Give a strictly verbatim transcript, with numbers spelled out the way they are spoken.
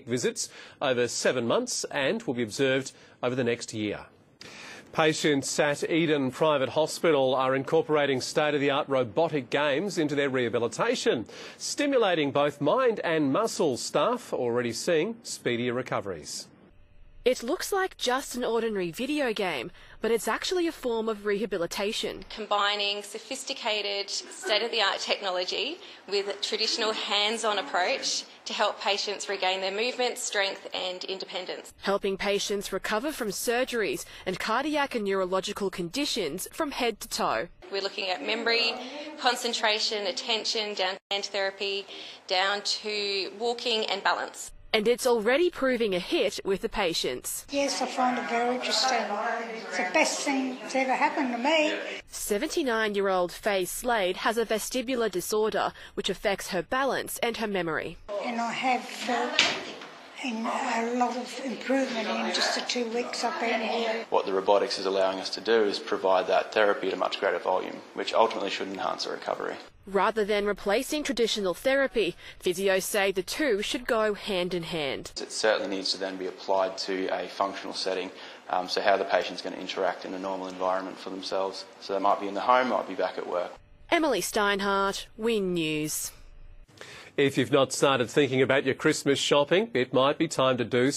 visits over seven months and will be observed over the next year. Patients at Eden Private Hospital are incorporating state-of-the-art robotic games into their rehabilitation, stimulating both mind and muscle. Staff already seeing speedier recoveries. It looks like just an ordinary video game, but it's actually a form of rehabilitation. Combining sophisticated state-of-the-art technology with a traditional hands-on approach to help patients regain their movement, strength and independence. Helping patients recover from surgeries and cardiac and neurological conditions from head to toe. We're looking at memory, concentration, attention, down to hand therapy, down to walking and balance. And it's already proving a hit with the patients. Yes, I find it very interesting. It's the best thing that's ever happened to me. seventy-nine-year-old Faye Slade has a vestibular disorder which affects her balance and her memory. And I have felt in a lot of improvement in just the two weeks I've been here. What the robotics is allowing us to do is provide that therapy at a much greater volume, which ultimately should enhance the recovery. Rather than replacing traditional therapy, physios say the two should go hand in hand. It certainly needs to then be applied to a functional setting, um, so how the patient's going to interact in a normal environment for themselves. So they might be in the home, might be back at work. Emily Steinhardt, Win News. If you've not started thinking about your Christmas shopping, it might be time to do